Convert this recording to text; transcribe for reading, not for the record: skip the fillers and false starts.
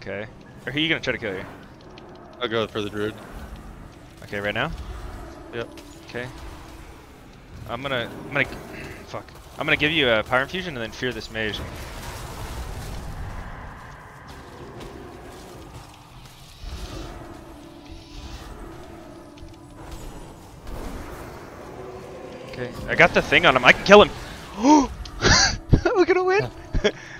Okay. Or who are you gonna try to kill here? I'll go for the druid. Okay, right now? Yep. Okay. I'm gonna fuck. I'm gonna give you a power infusion and then fear this mage. Okay, I got the thing on him. I can kill him. We're gonna win.